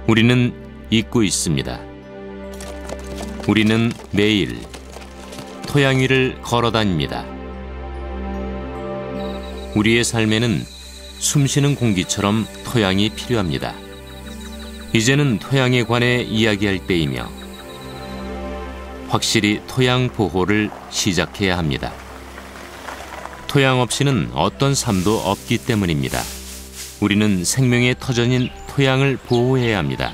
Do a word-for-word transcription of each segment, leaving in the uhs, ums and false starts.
우리는 잊고 있습니다. 우리는 매일 토양 위를 걸어 다닙니다. 우리의 삶에는 숨쉬는 공기처럼 토양이 필요합니다. 이제는 토양에 관해 이야기할 때이며 확실히 토양 보호를 시작해야 합니다. 토양 없이는 어떤 삶도 없기 때문입니다. 우리는 생명의 터전인 토양을 보호해야 합니다.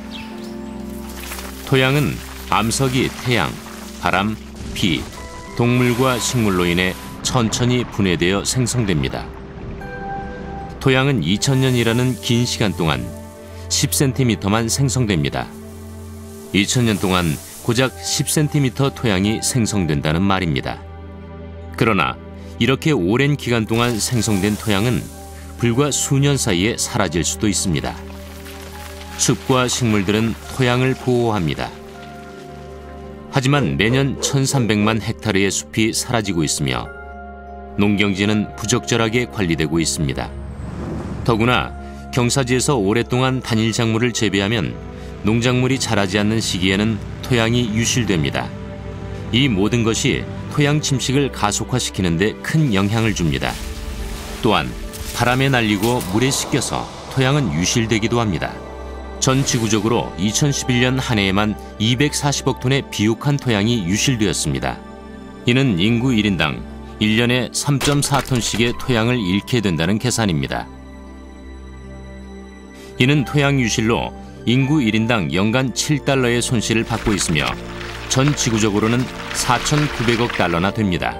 토양은 암석이 태양, 바람, 비, 동물과 식물로 인해 천천히 분해되어 생성됩니다. 토양은 이천 년이라는 긴 시간 동안 십 센티미터만 생성됩니다. 이천 년 동안 고작 십 센티미터 토양이 생성된다는 말입니다. 그러나 이렇게 오랜 기간 동안 생성된 토양은 불과 수년 사이에 사라질 수도 있습니다. 숲과 식물들은 토양을 보호합니다. 하지만 매년 천삼백만 헥타르의 숲이 사라지고 있으며 농경지는 부적절하게 관리되고 있습니다. 더구나 경사지에서 오랫동안 단일 작물을 재배하면 농작물이 자라지 않는 시기에는 토양이 유실됩니다. 이 모든 것이 토양 침식을 가속화시키는 데 큰 영향을 줍니다. 또한 바람에 날리고 물에 씻겨서 토양은 유실되기도 합니다. 전 지구적으로 이천십일 년 한 해에만 이백사십억 톤의 비옥한 토양이 유실되었습니다. 이는 인구 일 인당 일 년에 삼 점 사 톤씩의 토양을 잃게 된다는 계산입니다. 이는 토양 유실로 인구 일 인당 연간 칠 달러의 손실을 받고 있으며 전 지구적으로는 사천구백억 달러나 됩니다.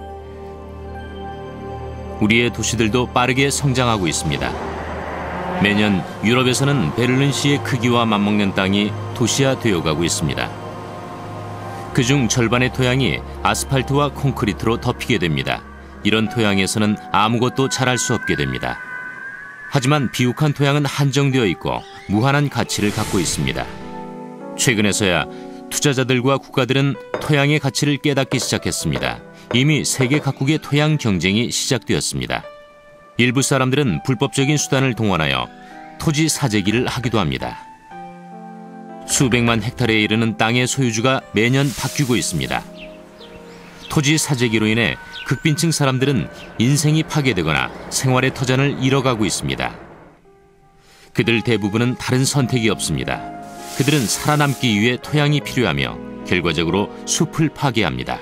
우리의 도시들도 빠르게 성장하고 있습니다. 매년 유럽에서는 베를린시의 크기와 맞먹는 땅이 도시화되어 가고 있습니다. 그중 절반의 토양이 아스팔트와 콘크리트로 덮이게 됩니다. 이런 토양에서는 아무것도 자랄 수 없게 됩니다. 하지만 비옥한 토양은 한정되어 있고 무한한 가치를 갖고 있습니다. 최근에서야 투자자들과 국가들은 토양의 가치를 깨닫기 시작했습니다. 이미 세계 각국의 토양 경쟁이 시작되었습니다. 일부 사람들은 불법적인 수단을 동원하여 토지 사재기를 하기도 합니다. 수백만 헥타르에 이르는 땅의 소유주가 매년 바뀌고 있습니다. 토지 사재기로 인해 극빈층 사람들은 인생이 파괴되거나 생활의 터전을 잃어가고 있습니다. 그들 대부분은 다른 선택이 없습니다. 그들은 살아남기 위해 토양이 필요하며 결과적으로 숲을 파괴합니다.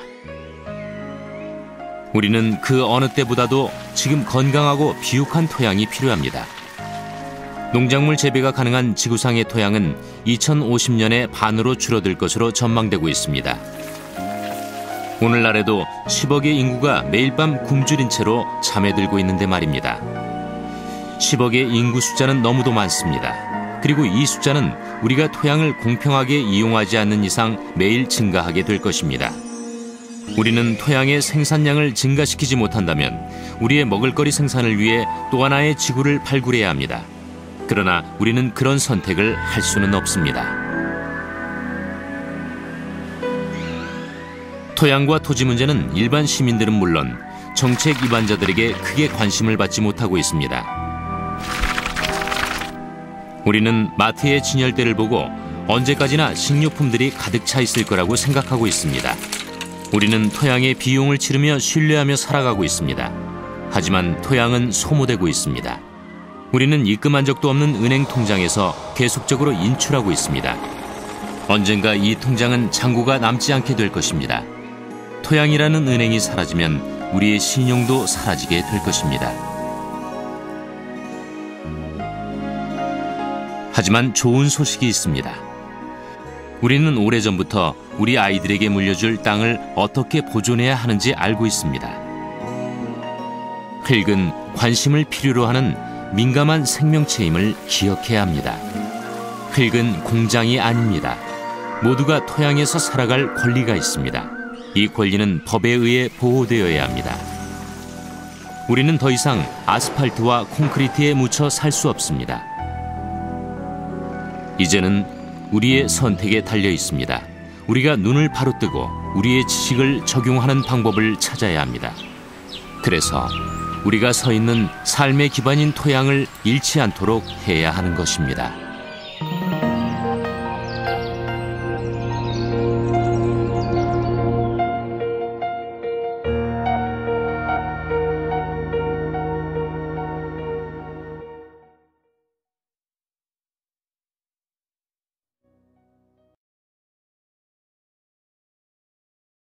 우리는 그 어느 때보다도 지금 건강하고 비옥한 토양이 필요합니다. 농작물 재배가 가능한 지구상의 토양은 이천오십 년에 반으로 줄어들 것으로 전망되고 있습니다. 오늘날에도 십억의 인구가 매일 밤 굶주린 채로 잠에 들고 있는데 말입니다. 십억의 인구 숫자는 너무도 많습니다. 그리고 이 숫자는 우리가 토양을 공평하게 이용하지 않는 이상 매일 증가하게 될 것입니다. 우리는 토양의 생산량을 증가시키지 못한다면 우리의 먹을거리 생산을 위해 또 하나의 지구를 발굴해야 합니다. 그러나 우리는 그런 선택을 할 수는 없습니다. 토양과 토지 문제는 일반 시민들은 물론 정책 입안자들에게 크게 관심을 받지 못하고 있습니다. 우리는 마트의 진열대를 보고 언제까지나 식료품들이 가득 차 있을 거라고 생각하고 있습니다. 우리는 토양의 비용을 치르며 신뢰하며 살아가고 있습니다. 하지만 토양은 소모되고 있습니다. 우리는 입금한 적도 없는 은행 통장에서 계속적으로 인출하고 있습니다. 언젠가 이 통장은 잔고가 남지 않게 될 것입니다. 토양이라는 은행이 사라지면 우리의 신용도 사라지게 될 것입니다. 하지만 좋은 소식이 있습니다. 우리는 오래전부터 우리 아이들에게 물려줄 땅을 어떻게 보존해야 하는지 알고 있습니다. 흙은 관심을 필요로 하는 민감한 생명체임을 기억해야 합니다. 흙은 공장이 아닙니다. 모두가 토양에서 살아갈 권리가 있습니다. 이 권리는 법에 의해 보호되어야 합니다. 우리는 더 이상 아스팔트와 콘크리트에 묻혀 살 수 없습니다. 이제는 우리의 선택에 달려 있습니다. 우리가 눈을 바로 뜨고 우리의 지식을 적용하는 방법을 찾아야 합니다. 그래서 우리가 서 있는 삶의 기반인 토양을 잃지 않도록 해야 하는 것입니다.